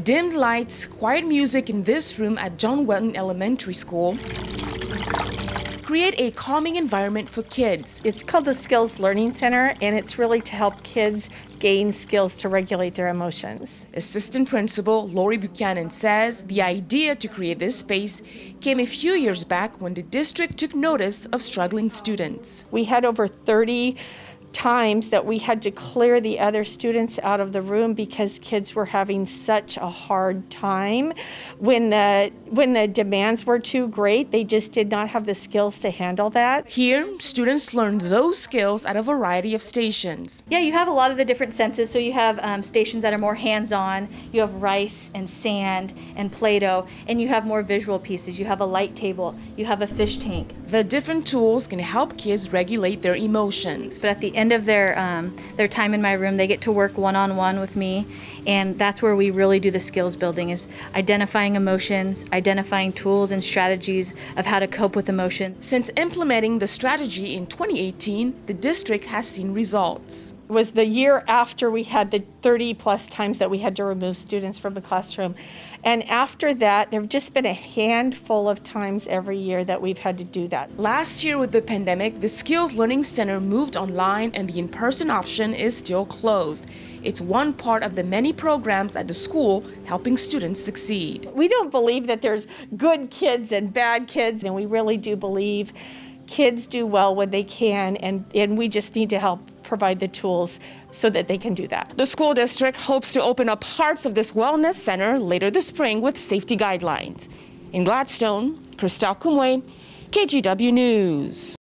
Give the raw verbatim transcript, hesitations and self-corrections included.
Dimmed lights, quiet music in this room at John Welton Elementary School create a calming environment for kids. It's called the Skills Learning Center, and it's really to help kids gain skills to regulate their emotions. Assistant Principal Lori Buchanan says the idea to create this space came a few years back when the district took notice of struggling students. We had over thirty times that we had to clear the other students out of the room because kids were having such a hard time. When the, when the demands were too great, they just did not have the skills to handle that. Here, students learn those skills at a variety of stations. Yeah, you have a lot of the different senses. So you have um, stations that are more hands-on. You have rice and sand and Play-Doh, and you have more visual pieces. You have a light table. You have a fish tank. The different tools can help kids regulate their emotions. But at the end of their um, their time in my room, they get to work one-on-one with me, and that's where we really do the skills building, is identifying emotions, identifying tools and strategies of how to cope with emotions. Since implementing the strategy in twenty eighteen, the district has seen results. It was the year after we had the thirty plus times that we had to remove students from the classroom. And after that, there have just been a handful of times every year that we've had to do that. Last year with the pandemic, the Skills Learning Center moved online and the in-person option is still closed. It's one part of the many programs at the school helping students succeed. We don't believe that there's good kids and bad kids, and we really do believe kids do well when they can, and, and we just need to help provide the tools so that they can do that. The school district hopes to open up parts of this wellness center later this spring with safety guidelines. In Gladstone, Christelle Kumwe, K G W News.